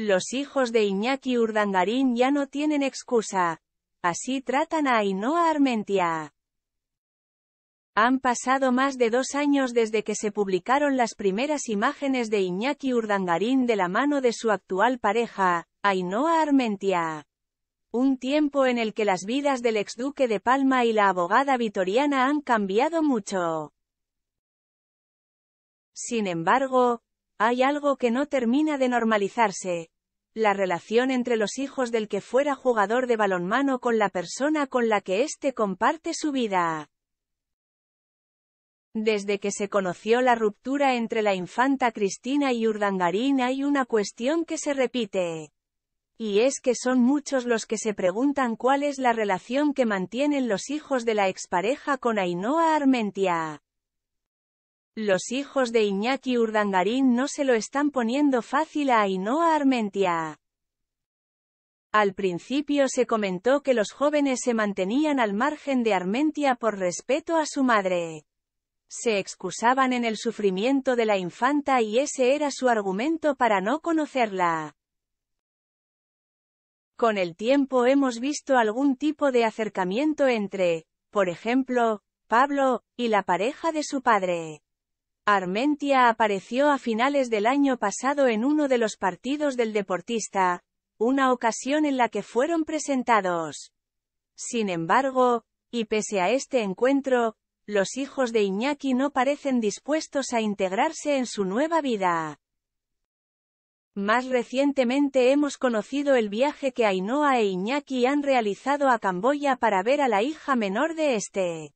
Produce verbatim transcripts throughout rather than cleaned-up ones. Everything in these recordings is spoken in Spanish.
Los hijos de Iñaki Urdangarín ya no tienen excusa. Así tratan a Ainhoa Armentia. Han pasado más de dos años desde que se publicaron las primeras imágenes de Iñaki Urdangarín de la mano de su actual pareja, Ainhoa Armentia. Un tiempo en el que las vidas del exduque de Palma y la abogada vitoriana han cambiado mucho. Sin embargo, hay algo que no termina de normalizarse. La relación entre los hijos del que fuera jugador de balonmano con la persona con la que éste comparte su vida. Desde que se conoció la ruptura entre la infanta Cristina y Urdangarín hay una cuestión que se repite. Y es que son muchos los que se preguntan cuál es la relación que mantienen los hijos de la expareja con Ainhoa Armentia. Los hijos de Iñaki Urdangarín no se lo están poniendo fácil a Ainhoa Armentia. Al principio se comentó que los jóvenes se mantenían al margen de Armentia por respeto a su madre. Se excusaban en el sufrimiento de la infanta y ese era su argumento para no conocerla. Con el tiempo hemos visto algún tipo de acercamiento entre, por ejemplo, Pablo, y la pareja de su padre. Armentia apareció a finales del año pasado en uno de los partidos del deportista, una ocasión en la que fueron presentados. Sin embargo, y pese a este encuentro, los hijos de Iñaki no parecen dispuestos a integrarse en su nueva vida. Más recientemente hemos conocido el viaje que Ainhoa e Iñaki han realizado a Camboya para ver a la hija menor de este.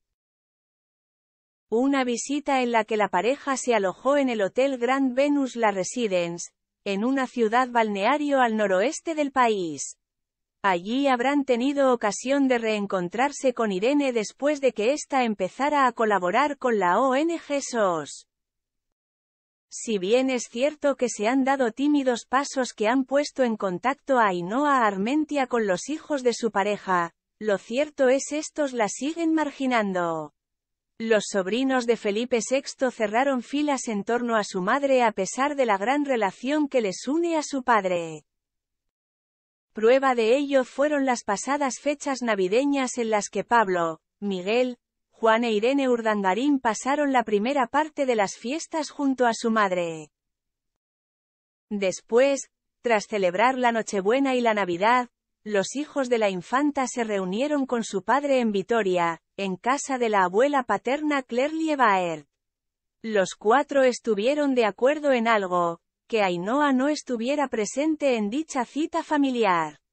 Una visita en la que la pareja se alojó en el Hotel Grand Venus La Residence, en una ciudad balneario al noroeste del país. Allí habrán tenido ocasión de reencontrarse con Irene después de que ésta empezara a colaborar con la O N G S O S. Si bien es cierto que se han dado tímidos pasos que han puesto en contacto a Ainhoa Armentia con los hijos de su pareja, lo cierto es estos la siguen marginando. Los sobrinos de Felipe sexto cerraron filas en torno a su madre a pesar de la gran relación que les une a su padre. Prueba de ello fueron las pasadas fechas navideñas en las que Pablo, Miguel, Juan e Irene Urdangarín pasaron la primera parte de las fiestas junto a su madre. Después, tras celebrar la Nochebuena y la Navidad, los hijos de la infanta se reunieron con su padre en Vitoria, en casa de la abuela paterna Claire Liebaert. Los cuatro estuvieron de acuerdo en algo, que Ainhoa no estuviera presente en dicha cita familiar.